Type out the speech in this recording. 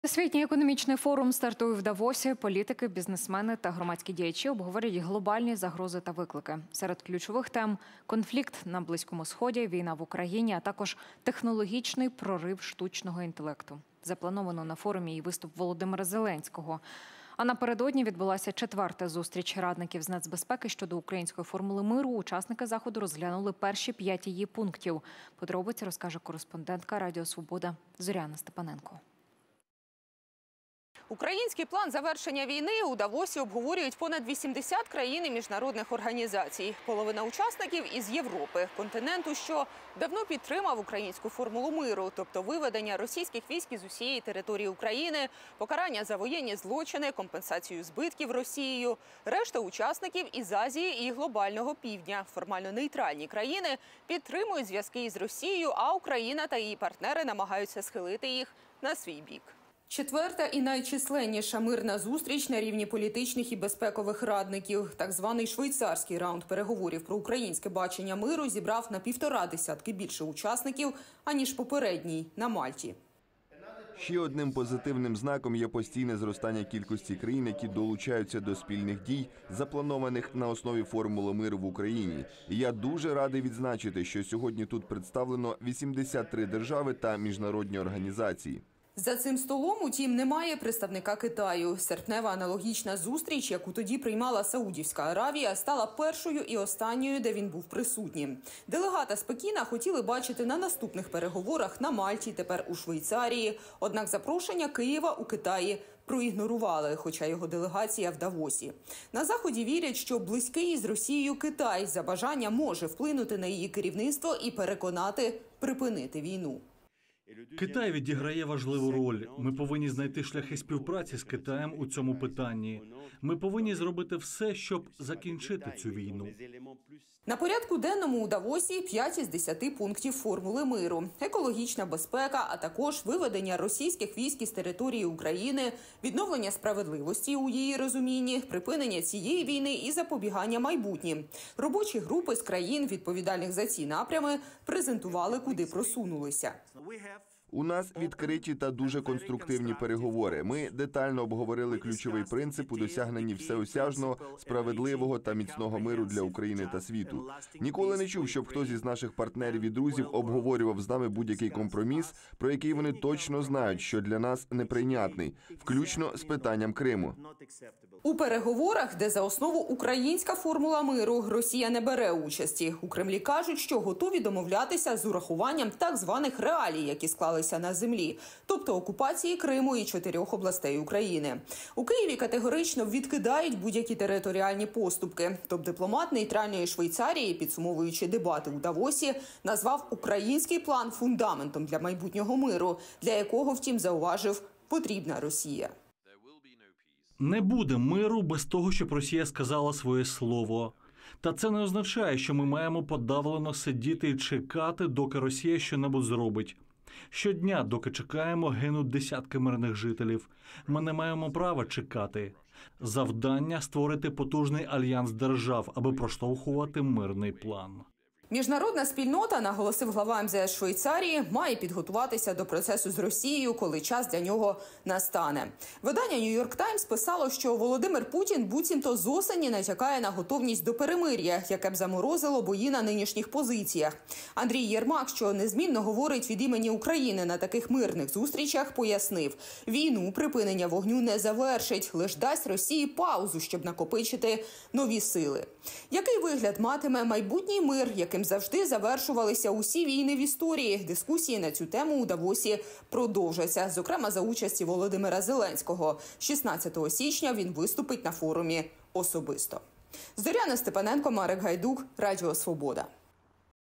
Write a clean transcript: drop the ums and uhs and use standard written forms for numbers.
Всесвітній економічний форум стартує в Давосі. Політики, бізнесмени та громадські діячі обговорюють глобальні загрози та виклики. Серед ключових тем – конфлікт на Близькому Сході, війна в Україні, а також технологічний прорив штучного інтелекту. Заплановано на форумі і виступ Володимира Зеленського. А напередодні відбулася 4-та зустріч радників з нацбезпеки щодо української формули миру. Учасники заходу розглянули перші 5 її пунктів. Подробиці розкаже кореспондентка Радіо Свобода Зоряна Степаненко. Український план завершення війни у Давосі обговорюють понад 80 країн і міжнародних організацій. Половина учасників із Європи, континенту, що давно підтримав українську формулу миру, тобто виведення російських військ із усієї території України, покарання за воєнні злочини, компенсацію збитків Росією. Решта учасників із Азії і глобального півдня. Формально нейтральні країни підтримують зв'язки із Росією, а Україна та її партнери намагаються схилити їх на свій бік. 4-та і найчисленніша мирна зустріч на рівні політичних і безпекових радників. Так званий швейцарський раунд переговорів про українське бачення миру зібрав на 1,5 десятки більше учасників, аніж попередній на Мальті. Ще одним позитивним знаком є постійне зростання кількості країн, які долучаються до спільних дій, запланованих на основі формули миру в Україні. І я дуже радий відзначити, що сьогодні тут представлено 83 держави та міжнародні організації. За цим столом, утім, немає представника Китаю. Серпнева аналогічна зустріч, яку тоді приймала Саудівська Аравія, стала першою і останньою, де він був присутнім. Делегата з Пекіна хотіли бачити на наступних переговорах на Мальті, тепер у Швейцарії. Однак запрошення Києва у Китаї проігнорували, хоча його делегація в Давосі. На Заході вірять, що близький із Росією Китай за бажання може вплинути на її керівництво і переконати припинити війну. Китай відіграє важливу роль. Ми повинні знайти шляхи співпраці з Китаєм у цьому питанні. Ми повинні зробити все, щоб закінчити цю війну. На порядку денному у Давосі 5 із 10 пунктів формули миру. Екологічна безпека, а також виведення російських військ із території України, відновлення справедливості у її розумінні, припинення цієї війни і запобігання майбутнім. Робочі групи з країн, відповідальних за ці напрями, презентували, куди просунулися. У нас відкриті та дуже конструктивні переговори. Ми детально обговорили ключовий принцип у досягненні всеосяжного, справедливого та міцного миру для України та світу. Ніколи не чув, щоб хтось із наших партнерів і друзів обговорював з нами будь-який компроміс, про який вони точно знають, що для нас неприйнятний, включно з питанням Криму. У переговорах, де за основу українська формула миру, Росія не бере участі. У Кремлі кажуть, що готові домовлятися з урахуванням так званих реалій, які склалися на землі, тобто окупації Криму і 4 областей України. У Києві категорично відкидають будь-які територіальні поступки. Топ-дипломат нейтральної Швейцарії, підсумовуючи дебати у Давосі, назвав український план фундаментом для майбутнього миру, для якого, втім, зауважив, потрібна Росія. Не буде миру без того, щоб Росія сказала своє слово. Та це не означає, що ми маємо подавлено сидіти і чекати, доки Росія щонебудь зробить. Щодня, доки чекаємо, гинуть десятки мирних жителів. Ми не маємо права чекати. Завдання – створити потужний альянс держав, аби проштовхувати мирний план. Міжнародна спільнота, наголосив глава МЗС Швейцарії, має підготуватися до процесу з Росією, коли час для нього настане. Видання «Нью-Йорк Таймс» писало, що Володимир Путін буцімто з осені натякає на готовність до перемир'я, яке б заморозило бої на нинішніх позиціях. Андрій Єрмак, що незмінно говорить від імені України на таких мирних зустрічах, пояснив, війну припинення вогню не завершить, лише дасть Росії паузу, щоб накопичити нові сили. Який вигляд матиме майбутній мир, яким завжди завершувалися усі війни в історії? Дискусії на цю тему у Давосі продовжаться, зокрема за участі Володимира Зеленського. 16 січня він виступить на форумі особисто. Зоряна Степаненко, Марек Гайдук, Радіо Свобода.